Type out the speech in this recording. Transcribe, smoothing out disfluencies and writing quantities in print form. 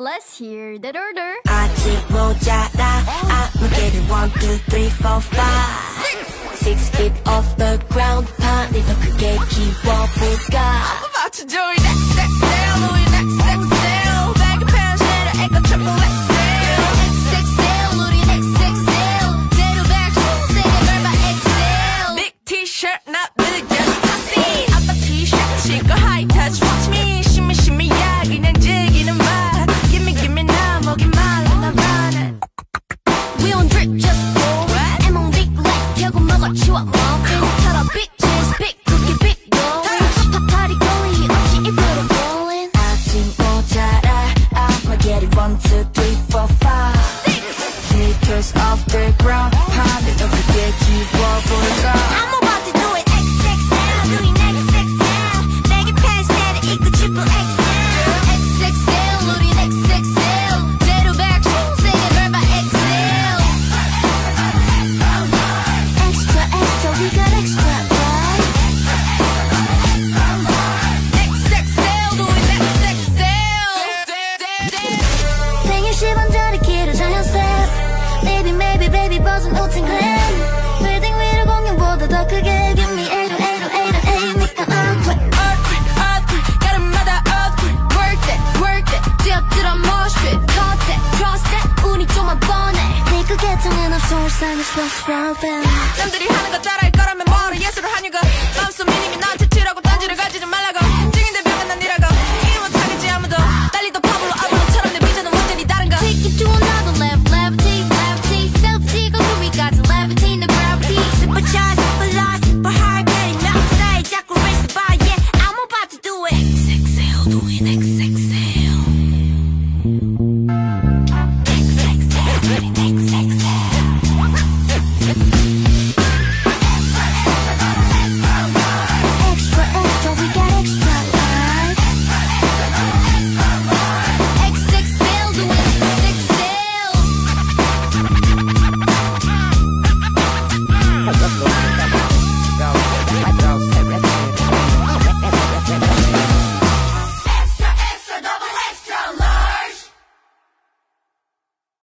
Let's hear that order. 아직 모자라. I'm getting 1, 2, 3, 4, 5. 6 feet off the ground. 판을 더 크게 키워볼까. I'm about to join XXL, Louis XXL. Baggy pants, 내려 애가 triple XL. XXL, Louis XXL. 제로 back shoes, 세게 밟아 XL. Big T-shirt, not really just pussy. 아빠 T-shirt, 신고 high touch, watch me. shimmy shimmy, 야, 그냥 즐기는 말. Gimme 나 먹이 말라 나 running. We don't drip, just roll. I'm on big like 결국 먹어 치워 muffin. cut up bitches, big cookie, big going. party going 없이 입으로 rolling. 아직 모자라. I'ma get it 1, 2, 3, 4, 5. 6 meters off the ground. 판을 더 크게 키워볼까. I'm about to do it XXL, doing XXL. Baggy pants 내려 입고 triple XL. XXL, Louis XXL. 제로 back shoes, 세게 밟아 XL. Extra, extra, we got extra, right? XXL, Louis XXL. 생일 10원짜리 길을 자연스럽. Maybe, maybe, baby, 벗은 옷은 glam. 빌딩 위로 공룡보다 더 크게. Give me 8080808. 니가 Earthquake, 여름마다 earthquake. Work it, 뛰어들어 mosh pit. Trust that, 운이 좀만 뻔해. 네가 개통은 없어 울산의 sports problem. 남들이 하는 거 따라할 거라면 뭐로 예술을 하냐고. 마음속 미님이 나한테 치라고 딴지를 가지지 말라고. 찍인데 벽은 난 니라고. 이름 못하겠지 아무도. 달리도 파블로 아브로처럼 내 비전은 완전히 다른 거. Take it to another level, levitate, levitate. Self-take over, we got to levitate, no gravity. Supercharged, super large, super hard, getting outside. 자꾸 raise the bar, yeah, I'm about to do it. XXL, doing XXL.